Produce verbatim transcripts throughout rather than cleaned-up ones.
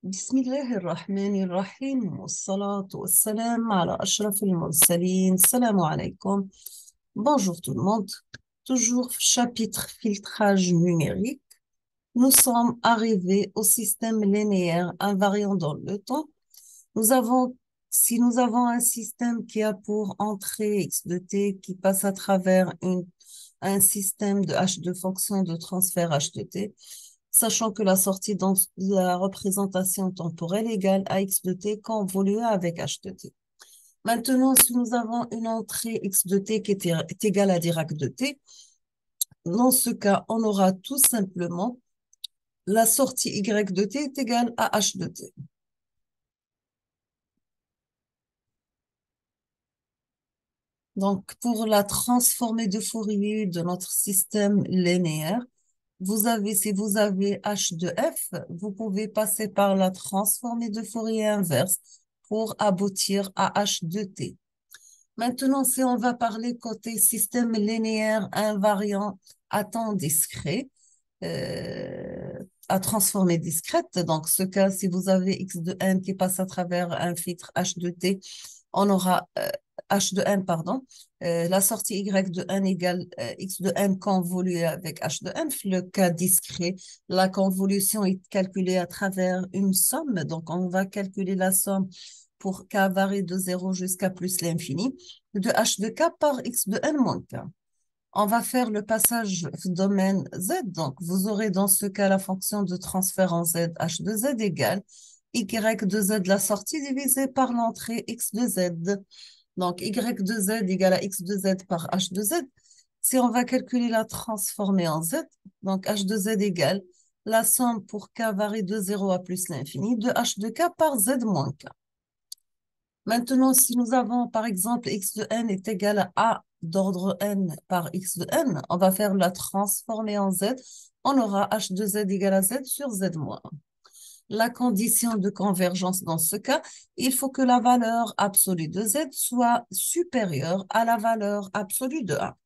بسم الله الرحمن الرحيم والصلاة والسلام على أشرف المرسلين. Salam alaikum. Bonjour tout le monde. Toujours chapitre filtrage numérique. Nous sommes arrivés au système linéaire invariant dans le temps. Nous avons, si nous avons un système qui a pour entrée x de t qui passe à travers une, un système de h de fonction de transfert h de t, sachant que la sortie dans la représentation temporelle égale à x de t convolue avec h de t. Maintenant, si nous avons une entrée x de t qui est, est égale à Dirac de t, dans ce cas, on aura tout simplement la sortie y de t est égale à h de t. Donc, pour la transformée de Fourier de notre système linéaire, vous avez, si vous avez h de f, vous pouvez passer par la transformée de Fourier inverse pour aboutir à h de t. Maintenant, si on va parler côté système linéaire invariant à temps discret, euh, à transformée discrète, donc ce cas, si vous avez x de n qui passe à travers un filtre h de t, on aura euh, h de n, pardon, euh, la sortie y de n égale euh, x de n convolue avec h de n. Le cas discret, la convolution est calculée à travers une somme, donc on va calculer la somme pour k varie de zéro jusqu'à plus l'infini, de h de k par x de n moins k. On va faire le passage domaine z, donc vous aurez dans ce cas la fonction de transfert en z, h de z égale y de z, la sortie divisée par l'entrée x de z. Donc y de z égale à x de z par h de z. Si on va calculer la transformée en z, donc h de z égale la somme pour k varie de zéro à plus l'infini de h de k par z moins k. Maintenant, si nous avons, par exemple, x de n est égal à a d'ordre n par x de n, on va faire la transformée en z. On aura h de z égale à z sur z moins un. La condition de convergence dans ce cas, il faut que la valeur absolue de z soit supérieure à la valeur absolue de a.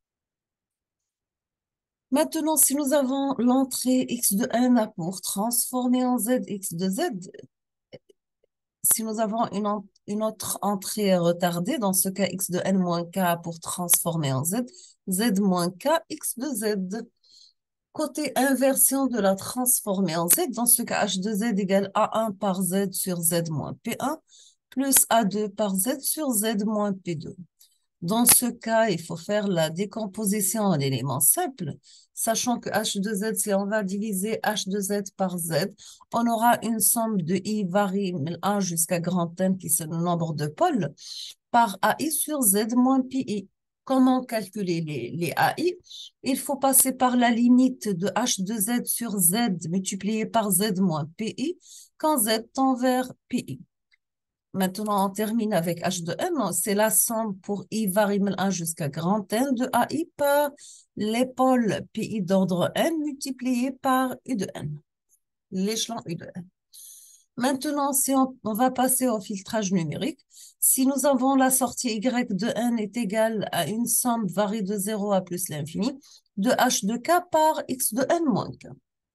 Maintenant, si nous avons l'entrée x de n pour transformer en z x de z, si nous avons une, une autre entrée retardée, dans ce cas x de n moins k pour transformer en z, z moins k, x de z. Côté inversion de la transformée en z, dans ce cas h de z égale a un par z sur z moins p un, plus a deux par z sur z moins p deux. Dans ce cas, il faut faire la décomposition en éléments simples, sachant que h de z, si on va diviser h de z par z, on aura une somme de i varie un jusqu'à grand N, qui c'est le nombre de pôles, par ai sur z moins pi. Comment calculer les, les A I? Il faut passer par la limite de h de z sur z multiplié par z moins pi, quand z tend vers pi. Maintenant, on termine avec h de n. C'est la somme pour i varie un jusqu'à grand N de A I par l'épaule pi d'ordre n multiplié par u de n, l'échelon u de n. Maintenant, si on, on va passer au filtrage numérique, si nous avons la sortie y de n est égale à une somme varie de zéro à plus l'infini de h de k par x de n moins k.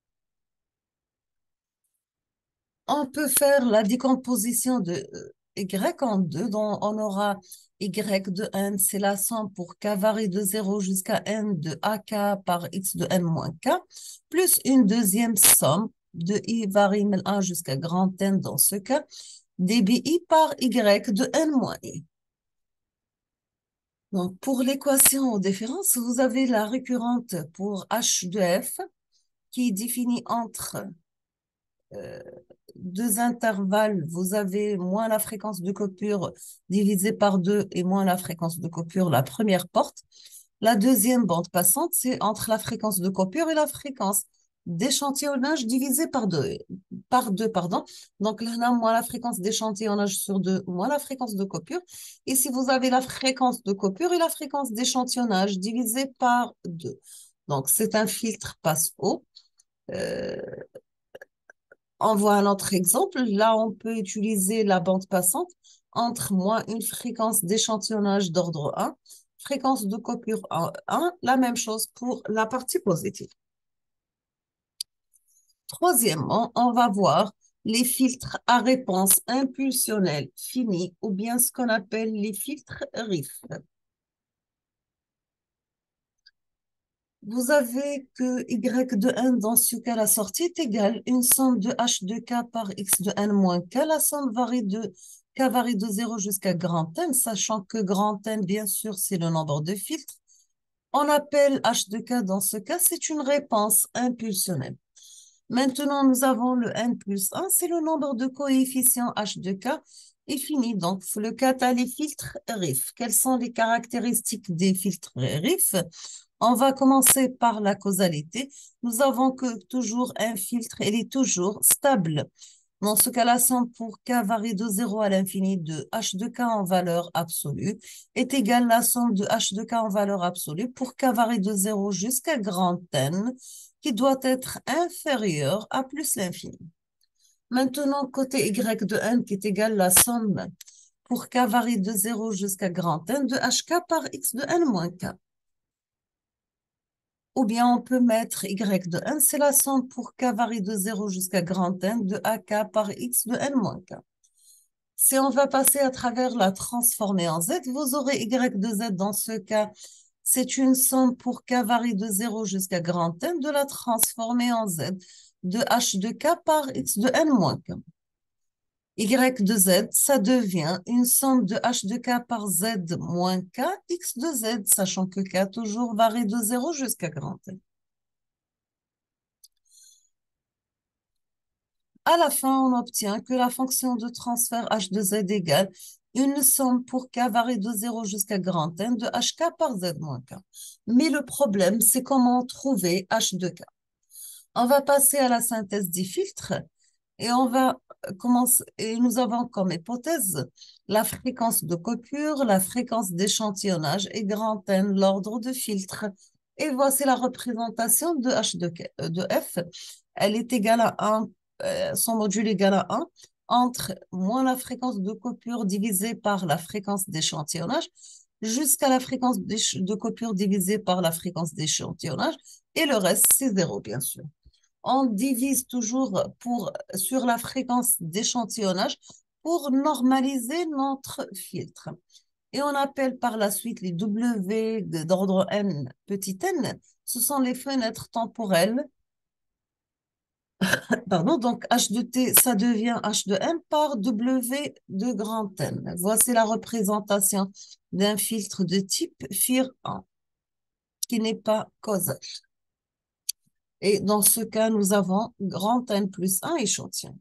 On peut faire la décomposition de y en deux, dont on aura y de n, c'est la somme pour k varie de zéro jusqu'à n de ak par x de n moins k, plus une deuxième somme de i varie un jusqu'à grand N dans ce cas, dbi par y de n moins i. Donc, pour l'équation aux différences, vous avez la récurrente pour h de f qui est définie entre euh, deux intervalles. Vous avez moins la fréquence de coupure divisée par deux et moins la fréquence de coupure, la première porte. La deuxième bande passante, c'est entre la fréquence de coupure et la fréquence d'échantillonnage divisé par deux, par deux, pardon. Donc là, moins la fréquence d'échantillonnage sur deux, moins la fréquence de coupure. Et si vous avez la fréquence de coupure et la fréquence d'échantillonnage divisé par deux. Donc, c'est un filtre passe-haut. Euh, on voit un autre exemple. Là, on peut utiliser la bande passante entre moins une fréquence d'échantillonnage d'ordre un, fréquence de coupure un, la même chose pour la partie positive. Troisièmement, on va voir les filtres à réponse impulsionnelle finie ou bien ce qu'on appelle les filtres R I F. Vous avez que y de n dans ce cas, la sortie est égale une somme de h de k par x de n moins k. La somme varie de k varie de zéro jusqu'à grand N, sachant que grand N, bien sûr, c'est le nombre de filtres. On appelle h de k dans ce cas, c'est une réponse impulsionnelle. Maintenant, nous avons le n plus un, c'est le nombre de coefficients h de k est fini. Donc, le cas a les filtres R I F. Quelles sont les caractéristiques des filtres R I F? On va commencer par la causalité. Nous avons que toujours un filtre, il est toujours stable. Dans ce cas, la somme pour k varie de zéro à l'infini de h de k en valeur absolue est égale à la somme de h de k en valeur absolue pour k varie de zéro jusqu'à grand N, qui doit être inférieur à plus l'infini. Maintenant, côté y de n, qui est égal à la somme pour k varie de zéro jusqu'à grand N de hk par x de n moins k. Ou bien on peut mettre y de n, c'est la somme pour k varie de zéro jusqu'à grand N de ak par x de n moins k. Si on va passer à travers la transformée en z, vous aurez y de z dans ce cas. C'est une somme pour k varie de zéro jusqu'à grand N de la transformée en z de h de k par x de n moins k. Y de z, ça devient une somme de h de k par z moins k, x de z, sachant que k toujours varie de zéro jusqu'à grand N. À la fin, on obtient que la fonction de transfert h de z égale une somme pour k varie de zéro jusqu'à grand N de hk par z moins k. Mais le problème, c'est comment trouver h de k. On va passer à la synthèse des filtres et on va commencer. Et nous avons comme hypothèse la fréquence de coupure, la fréquence d'échantillonnage et grand N, l'ordre de filtre. Et voici la représentation de h de, K, de f. Elle est égale à un, euh, son module égal à un entre moins la fréquence de coupure divisée par la fréquence d'échantillonnage jusqu'à la fréquence de coupure divisée par la fréquence d'échantillonnage et le reste, c'est zéro, bien sûr. On divise toujours pour, sur la fréquence d'échantillonnage pour normaliser notre filtre. Et on appelle par la suite les W d'ordre n petit n. Ce sont les fenêtres temporelles. Pardon, donc H de T, ça devient H de n par W de grand N. Voici la représentation d'un filtre de type F I R un, qui n'est pas causal. Et dans ce cas, nous avons grand N plus un échantillon.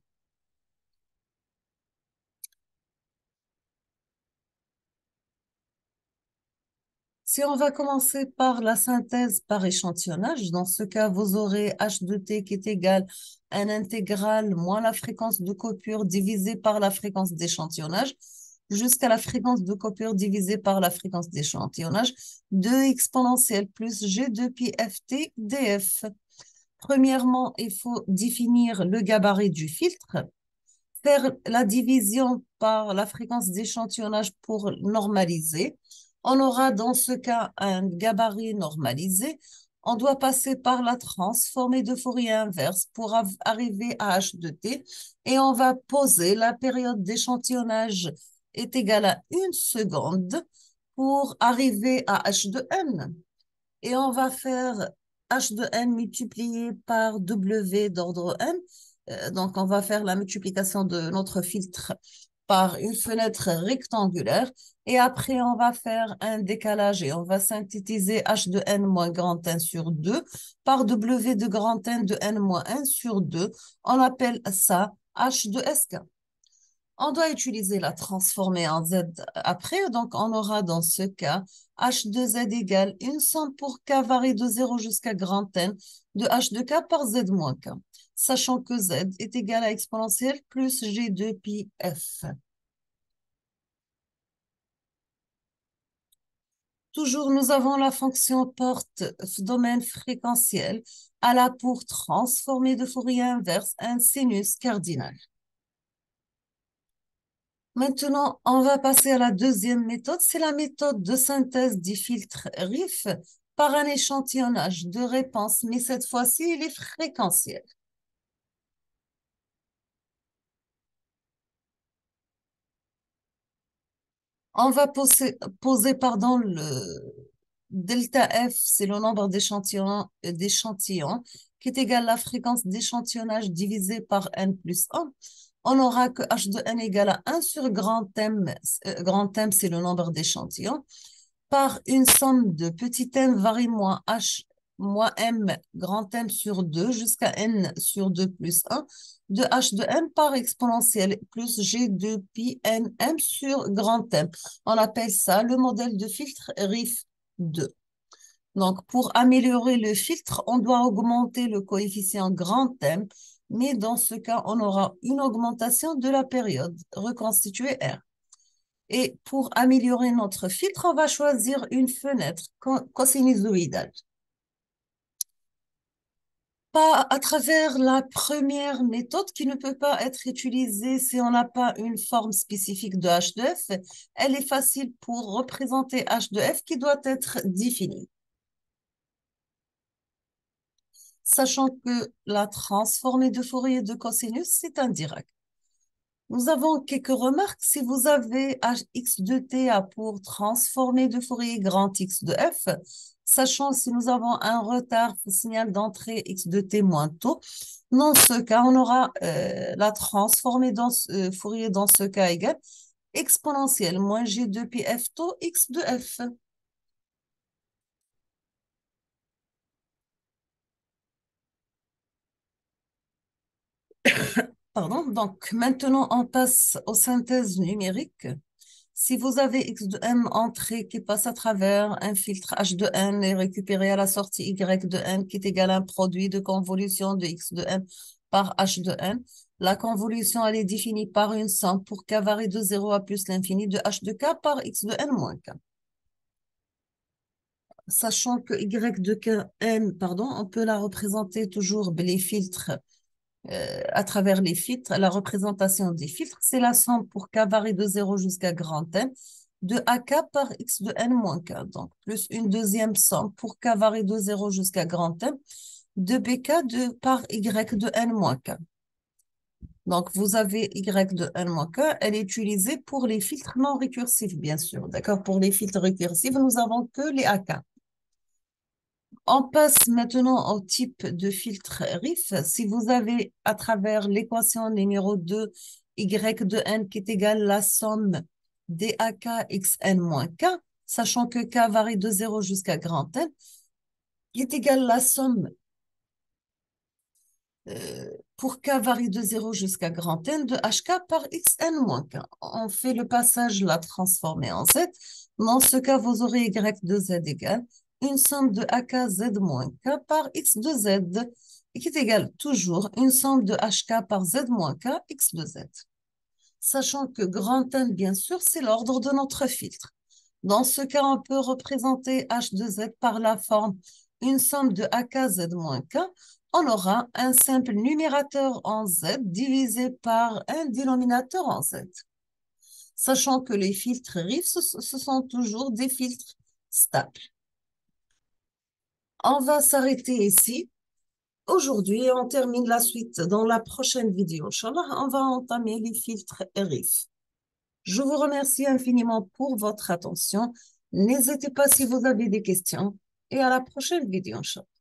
Si on va commencer par la synthèse par échantillonnage, dans ce cas, vous aurez H de T qui est égal à un intégral moins la fréquence de coupure divisée par la fréquence d'échantillonnage jusqu'à la fréquence de coupure divisée par la fréquence d'échantillonnage de exponentielle plus G de pi ft df. Premièrement, il faut définir le gabarit du filtre, faire la division par la fréquence d'échantillonnage pour normaliser. On aura dans ce cas un gabarit normalisé. On doit passer par la transformée de Fourier inverse pour arriver à H de T et on va poser la période d'échantillonnage est égale à une seconde pour arriver à H de n. Et on va faire H de n multiplié par W d'ordre n. Euh, donc, on va faire la multiplication de notre filtre par une fenêtre rectangulaire. Et après, on va faire un décalage et on va synthétiser H de n moins grand N sur deux par W de grand N de n moins un sur deux. On appelle ça H de S K. On doit utiliser la transformée en Z après, donc on aura dans ce cas H de Z égale une somme pour K varie de zéro jusqu'à grand N de H de K par Z moins K, sachant que Z est égal à exponentielle plus G de pi F. Toujours, nous avons la fonction porte domaine fréquentiel à la pour transformer de Fourier inverse un sinus cardinal. Maintenant, on va passer à la deuxième méthode. C'est la méthode de synthèse des filtres R I F par un échantillonnage de réponse, mais cette fois-ci, il est fréquentiel. On va poser, poser pardon, le delta F, c'est le nombre d'échantillons, euh, d'échantillons qui est égal à la fréquence d'échantillonnage divisé par n plus un. On aura que H de n égale à un sur grand M. euh, grand M, c'est le nombre d'échantillons, par une somme de petit m varie moins h moins m grand M sur deux jusqu'à n sur deux plus un de h de n par exponentielle plus g de pi n m sur grand M. On appelle ça le modèle de filtre R I F deux. Donc, pour améliorer le filtre, on doit augmenter le coefficient grand M, mais dans ce cas, on aura une augmentation de la période reconstituée R. Et pour améliorer notre filtre, on va choisir une fenêtre cosinusoïdale. Pas à travers la première méthode qui ne peut pas être utilisée si on n'a pas une forme spécifique de H de F. Elle est facile pour représenter H de F qui doit être définie. Sachant que la transformée de Fourier de cosinus, c'est indirect. Nous avons quelques remarques. Si vous avez x de t pour transformer de Fourier grand X de f, sachant si nous avons un retard signal d'entrée x de t moins tôt, dans ce cas, on aura euh, la transformée dans euh, Fourier dans ce cas égale exponentielle moins g de pi f tôt x de f. Pardon, donc maintenant on passe aux synthèses numériques. Si vous avez x de n entrée qui passe à travers un filtre h de n et récupéré à la sortie y de n qui est égal à un produit de convolution de x de n par h de n, la convolution elle est définie par une somme pour k varie de zéro à plus l'infini de h de k par x de n moins k. Sachant que y de k n, pardon, on peut la représenter toujours les filtres euh, à travers les filtres, la représentation des filtres, c'est la somme pour k varie de zéro jusqu'à grand N de ak par x de n moins k. Donc, plus une deuxième somme pour k varie de zéro jusqu'à grand M de bk de, par y de n moins k. Donc, vous avez y de n moins k, elle est utilisée pour les filtres non récursifs, bien sûr. D'accord? Pour les filtres récursifs, nous avons que les ak. On passe maintenant au type de filtre R I F. Si vous avez à travers l'équation numéro deux, y de n qui est égale à la somme des ak xn moins k, sachant que k varie de zéro jusqu'à grand N, qui est égal à la somme euh, pour k varie de zéro jusqu'à grand N de hk par xn moins k. On fait le passage, la transformer en z. Dans ce cas, vous aurez y de z égale une somme de ak z moins k par x de z, qui est égale toujours une somme de hk par z moins k x de z. Sachant que grand N, bien sûr, c'est l'ordre de notre filtre. Dans ce cas, on peut représenter h de z par la forme une somme de ak z moins k. On aura un simple numérateur en z divisé par un dénominateur en z. Sachant que les filtres R I F, ce, ce sont toujours des filtres stables. On va s'arrêter ici. Aujourd'hui, on termine la suite dans la prochaine vidéo. Inch'Allah, on va entamer les filtres R I F. Je vous remercie infiniment pour votre attention. N'hésitez pas si vous avez des questions et à la prochaine vidéo, Inch'Allah.